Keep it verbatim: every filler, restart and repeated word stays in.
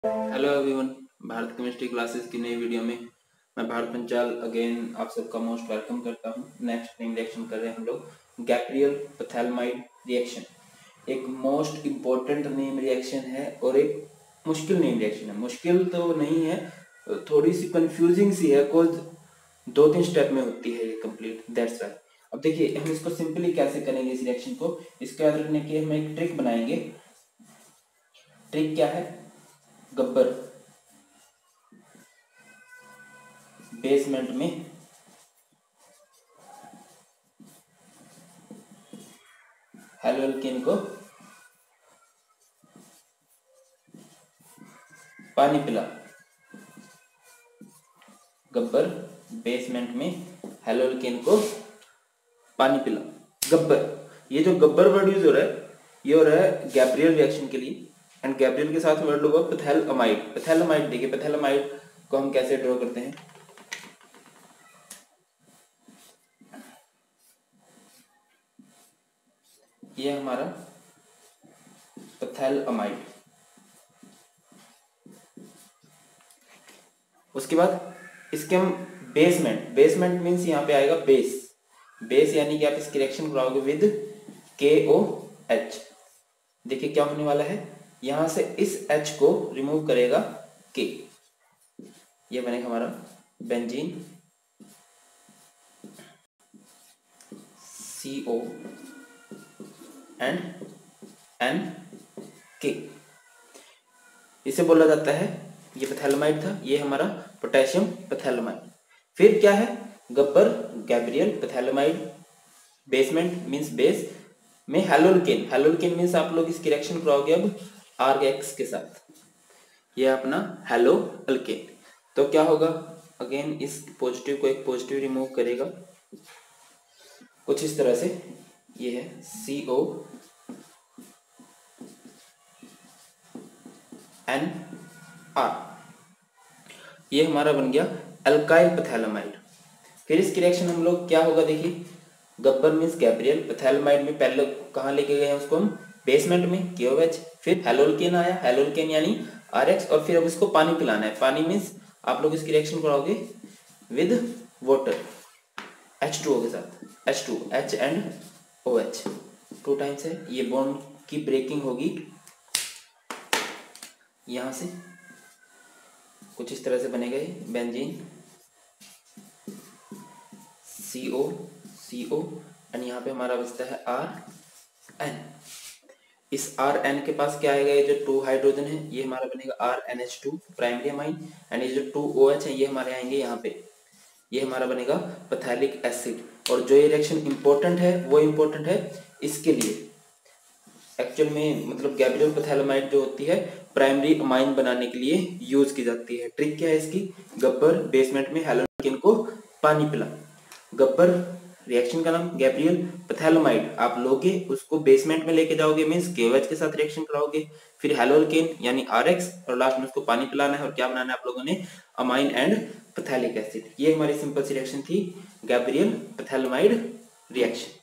Hello everyone, Bharat chemistry classes की नई video में मैं भारत पंचाल अगेन आप सबका मोस्ट वेलकम करता हूं। नेक्स्ट नेम रिएक्शन कर रहे हैं हम लोग गैब्रियल पैथेलमाइड रिएक्शन। एक मोस्ट इम्पोर्टेंट नेम रिएक्शन है और एक मुश्किल नेम रिएक्शन है। मुश्किल तो नहीं है, थोड़ी सी कंफ्यूजिंग सी है, कुछ दो तीन स्टेप में होती है ये कंप्लीट, दैट्स राइट। अब देखिए हम इसको सिंपली कैसे करेंगे इस रिएक्शन को। इसको याद रखने के हम एक ट्रिक बनाएंगे। ट्रिक क्या है? गब्बर बेसमेंट में हेलो एल्केन को पानी पिला। गब्बर बेसमेंट में हेलो एल्केन को पानी पिला। गब्बर, ये जो गब्बर वर्ड यूज हो रहा है ये हो रहा है गैब्रियल रिएक्शन के लिए, एंड गैब्रियल के साथ वर्ड होगा पैथेलमाइड। पैथेलमाइड देखिए, पैथेलमाइड को हम कैसे ड्रॉ करते हैं। ये हमारा पैथेलमाइड। उसके बाद इसके हम बेसमेंट, बेसमेंट मीन्स यहाँ पे आएगा बेस। बेस यानी कि आप इसकी रिएक्शन कराओगे विद के ओ एच। देखिए क्या होने वाला है, यहां से इस H को रिमूव करेगा K, ये बनेगा हमारा benzene C O and N K. इसे बोला जाता है, ये पैथेलमाइड था, ये हमारा पोटेशियम पैथेलमाइड। फिर क्या है? Gabbar Gabriel phthalimide basement means base में हेलोल्केन। हेलोल्केन मींस आप लोग इसकी रिएक्शन कराओगे अब आर एक्स के साथ, ये अपना हेलो अल्केन। तो क्या होगा, अगेन इस पॉजिटिव को एक पॉजिटिव रिमूव करेगा कुछ इस तरह से। ये है सी ओ एन आर, ये हमारा बन गया अल्काइल पैथेलमाइड। फिर इसकी रिएक्शन हम लोग क्या होगा देखिए, गब्बर मींस गैब्रियल पैथेलमाइड में पहले कहाँ लेके गए हैं उसको हम बेसमेंट में के ओ एच। फिर हेलोल्केन आया, हेलोल्केन यानी आर एक्स, और फिर अब इसको पानी पिलाना है। पानी मींस आप लोग इसकी रिएक्शन कराओगे with water H two O के साथ, H two H and O H two times है। ये बॉन्ड की ब्रेकिंग होगी यहां से, कुछ इस तरह से बनेगा ये benzene C O C O, and यहाँ पे हमारा बचता है आर एन। इस आर एन के पास क्या आएगा, ये जो टू हाइड्रोजन है ये हमारा बनेगा R N H two primary amine, and ये जो टू ओ एच है ये हमारे आएंगे यहाँ पे, ये हमारा बनेगा पैथेलिक एसिड। और जो ये रिएक्शन इंपॉर्टेंट है वो इंपॉर्टेंट है इसके लिए, एक्चुअल में मतलब गैब्रियल पैथेलमाइड जो होती है प्राइमरी अमाइन बनाने के लिए यूज की जाती है। ट्रिक क्या है इसकी, गब्बर बेसमेंट में हेलोल्केन को पानी पिला। गब्बर रिएक्शन का नाम गैब्रियल पैथेलमाइड, आप लोगे उसको बेसमेंट में लेके जाओगे मींस के ओ एच के साथ रिएक्शन कराओगे, फिर हेलोल्केन यानी आर एक्स, और लास्ट में उसको पानी पिलाना है। और क्या बनाना है आप लोगों ने, अमाइन एंड पैथेलिक एसिड। ये हमारी सिंपल सी रिएक्शन थी, गैब्रियल पैथेलमाइड रिएक्शन।